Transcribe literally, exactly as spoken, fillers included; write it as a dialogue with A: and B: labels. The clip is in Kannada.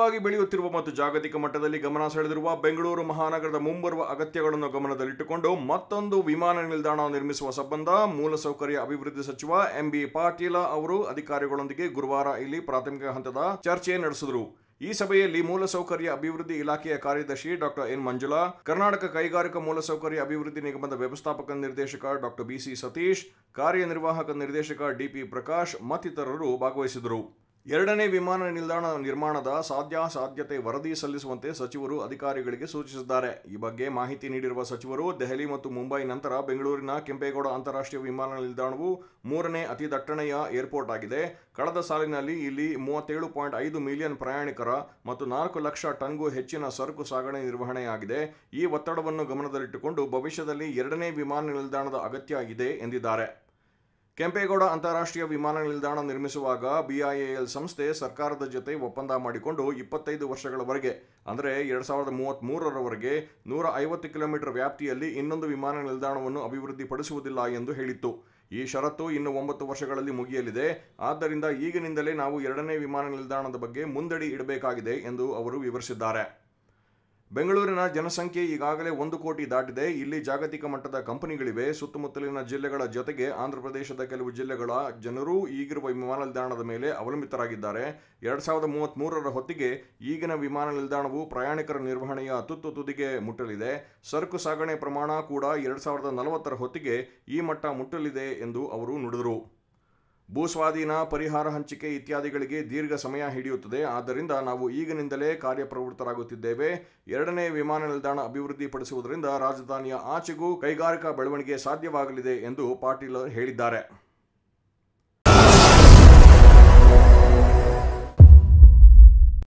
A: ವೇಗವಾಗಿ ಬೆಳೆಯುತ್ತಿರುವ ಮತ್ತು ಜಾಗತಿಕ ಮಟ್ಟದಲ್ಲಿ ಗಮನ ಸೆಳೆದಿರುವ ಬೆಂಗಳೂರು ಮಹಾನಗರದ ಮುಂಬರುವ ಅಗತ್ಯಗಳನ್ನು ಗಮನದಲ್ಲಿಟ್ಟುಕೊಂಡು ಮತ್ತೊಂದು ವಿಮಾನ ನಿಲ್ದಾಣ ನಿರ್ಮಿಸುವ ಸಂಬಂಧ ಮೂಲಸೌಕರ್ಯ ಅಭಿವೃದ್ಧಿ ಸಚಿವ ಎಂ ಬಿ ಪಾಟೀಲ ಅವರು ಅಧಿಕಾರಿಗಳೊಂದಿಗೆ ಗುರುವಾರ ಇಲ್ಲಿ ಪ್ರಾಥಮಿಕ ಹಂತದ ಚರ್ಚೆ ನಡೆಸಿದರು. ಈ ಸಭೆಯಲ್ಲಿ ಮೂಲಸೌಕರ್ಯ ಅಭಿವೃದ್ಧಿ ಇಲಾಖೆಯ ಕಾರ್ಯದರ್ಶಿ ಡಾಕ್ಟರ್ ಎನ್ ಮಂಜುಳಾ, ಕರ್ನಾಟಕ ಕೈಗಾರಿಕಾ ಮೂಲಸೌಕರ್ಯ ಅಭಿವೃದ್ಧಿ ನಿಗಮದ ವ್ಯವಸ್ಥಾಪಕ ನಿರ್ದೇಶಕ ಡಾಕ್ಟರ್ ಬಿಸಿ ಸತೀಶ್, ಕಾರ್ಯನಿರ್ವಾಹಕ ನಿರ್ದೇಶಕ ಡಿಪಿ ಪ್ರಕಾಶ್ ಮತ್ತಿತರರು ಭಾಗವಹಿಸಿದರು. ಎರಡನೇ ವಿಮಾನ ನಿಲ್ದಾಣ ನಿರ್ಮಾಣದ ಸಾಧ್ಯಾಸಾಧ್ಯತೆ ವರದಿ ಸಲ್ಲಿಸುವಂತೆ ಸಚಿವರು ಅಧಿಕಾರಿಗಳಿಗೆ ಸೂಚಿಸಿದ್ದಾರೆ. ಈ ಬಗ್ಗೆ ಮಾಹಿತಿ ನೀಡಿರುವ ಸಚಿವರು, ದೆಹಲಿ ಮತ್ತು ಮುಂಬೈ ನಂತರ ಬೆಂಗಳೂರಿನ ಕೆಂಪೇಗೌಡ ಅಂತಾರಾಷ್ಟ್ರೀಯ ವಿಮಾನ ನಿಲ್ದಾಣವು ಮೂರನೇ ಅತಿ ದಟ್ಟಣೆಯ ಏರ್ಪೋರ್ಟ್ ಆಗಿದೆ. ಕಳೆದ ಸಾಲಿನಲ್ಲಿ ಇಲ್ಲಿ ಮೂವತ್ತೇಳು ಪಾಯಿಂಟ್ ಐದು ಮಿಲಿಯನ್ ಪ್ರಯಾಣಿಕರ ಮತ್ತು ನಾಲ್ಕು ಲಕ್ಷ ಟನ್ಗೂ ಹೆಚ್ಚಿನ ಸರಕು ಸಾಗಣೆ ನಿರ್ವಹಣೆಯಾಗಿದೆ. ಈ ಒತ್ತಡವನ್ನು ಗಮನದಲ್ಲಿಟ್ಟುಕೊಂಡು ಭವಿಷ್ಯದಲ್ಲಿ ಎರಡನೇ ವಿಮಾನ ನಿಲ್ದಾಣದ ಅಗತ್ಯ ಇದೆ ಎಂದಿದ್ದಾರೆ. ಕೆಂಪೇಗೌಡ ಅಂತಾರಾಷ್ಟ್ರೀಯ ವಿಮಾನ ನಿಲ್ದಾಣ ನಿರ್ಮಿಸುವಾಗ ಬಿಐಎಎಲ್ ಸಂಸ್ಥೆ ಸರ್ಕಾರದ ಜೊತೆ ಒಪ್ಪಂದ ಮಾಡಿಕೊಂಡು ಇಪ್ಪತ್ತೈದು ವರ್ಷಗಳವರೆಗೆ ಅಂದರೆ ಎರಡು ಸಾವಿರದ ಮೂವತ್ತ್ ಮೂರರವರೆಗೆ ನೂರ ಐವತ್ತು ಕಿಲೋಮೀಟರ್ ವ್ಯಾಪ್ತಿಯಲ್ಲಿ ಇನ್ನೊಂದು ವಿಮಾನ ನಿಲ್ದಾಣವನ್ನು ಅಭಿವೃದ್ಧಿಪಡಿಸುವುದಿಲ್ಲ ಎಂದು ಹೇಳಿತ್ತು. ಈ ಷರತ್ತು ಇನ್ನು ಒಂಬತ್ತು ವರ್ಷಗಳಲ್ಲಿ ಮುಗಿಯಲಿದೆ. ಆದ್ದರಿಂದ ಈಗಿನಿಂದಲೇ ನಾವು ಎರಡನೇ ವಿಮಾನ ನಿಲ್ದಾಣದ ಬಗ್ಗೆ ಮುಂದಡಿ ಇಡಬೇಕಾಗಿದೆ ಎಂದು ಅವರು ವಿವರಿಸಿದ್ದಾರೆ. ಬೆಂಗಳೂರಿನ ಜನಸಂಖ್ಯೆ ಈಗಾಗಲೇ ಒಂದು ಕೋಟಿ ದಾಟಿದೆ. ಇಲ್ಲಿ ಜಾಗತಿಕ ಮಟ್ಟದ ಕಂಪನಿಗಳಿವೆ. ಸುತ್ತಮುತ್ತಲಿನ ಜಿಲ್ಲೆಗಳ ಜೊತೆಗೆ ಆಂಧ್ರಪ್ರದೇಶದ ಕೆಲವು ಜಿಲ್ಲೆಗಳ ಜನರೂ ಈಗಿರುವ ವಿಮಾನ ನಿಲ್ದಾಣದ ಮೇಲೆ ಅವಲಂಬಿತರಾಗಿದ್ದಾರೆ. ಎರಡು ಸಾವಿರದ ಮೂವತ್ತ್ ಮೂರರ ಹೊತ್ತಿಗೆ ಈಗಿನ ವಿಮಾನ ನಿಲ್ದಾಣವು ಪ್ರಯಾಣಿಕರ ನಿರ್ವಹಣೆಯ ತುತ್ತು ತುದಿಗೆ ಮುಟ್ಟಲಿದೆ. ಸರಕು ಸಾಗಣೆ ಪ್ರಮಾಣ ಕೂಡ ಎರಡು ಸಾವಿರದ ನಲವತ್ತರ ಹೊತ್ತಿಗೆ ಈ ಮಟ್ಟ ಮುಟ್ಟಲಿದೆ ಎಂದು ಅವರು ನುಡಿದರು. ಭೂಸ್ವಾಧೀನ, ಪರಿಹಾರ ಹಂಚಿಕೆ ಇತ್ಯಾದಿಗಳಿಗೆ ದೀರ್ಘ ಸಮಯ ಹಿಡಿಯುತ್ತದೆ. ಆದ್ದರಿಂದ ನಾವು ಈಗಿನಿಂದಲೇ ಕಾರ್ಯಪ್ರವೃತ್ತರಾಗುತ್ತಿದ್ದೇವೆ. ಎರಡನೇ ವಿಮಾನ ನಿಲ್ದಾಣ ಅಭಿವೃದ್ಧಿಪಡಿಸುವುದರಿಂದ ರಾಜಧಾನಿಯ ಆಚೆಗೂ ಕೈಗಾರಿಕಾ ಬೆಳವಣಿಗೆ ಸಾಧ್ಯವಾಗಲಿದೆ ಎಂದು ಪಾಟೀಲ್ ಹೇಳಿದ್ದಾರೆ.